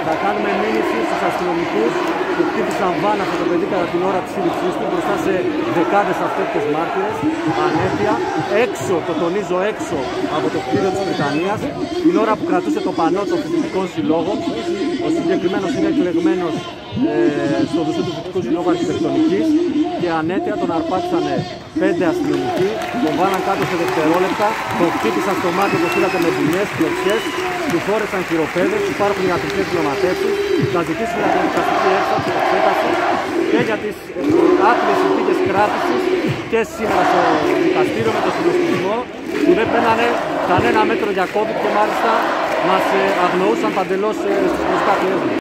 Θα κάνουμε μήνυση στους αστυνομικούς που χτύπησαν βάνα αυτό το παιδί κατά την ώρα της σύλληψής του μπροστά σε δεκάδες αυτόπτες μάρτυρες, ανέπεια, έξω, το τονίζω, έξω από το κτίριο της Βρυτανίας, την ώρα που κρατούσε το πανό των Φοιτητικών Συλλόγων. Ο συγκεκριμένος είναι εκλεγμένος στο Δουσού του Φοιτητικού Συλλόγου Αρχιτεκτονικής και ανέτεια τον αρπάξανε 5 αστυνομικοί, τον βάλαν κάτω σε δευτερόλεπτα, τον χτύπησαν στο μάτι όπως είδατε με δουλειές, κλωτσιές, του φόρεσαν χειροπέδες, υπάρχουν ιατρικές διωματεύσεις, θα ζητήσουμε για την δικαστική εξέταση και για τις άθλιες συνθήκες κράτησης και σήμερα στο δικαστήριο με το συνοστισμό που δεν παίρνανε κανένα μέτρο για COVID και μάλιστα μας αγνοούσαν παντελώς στις προσπάθειές μας.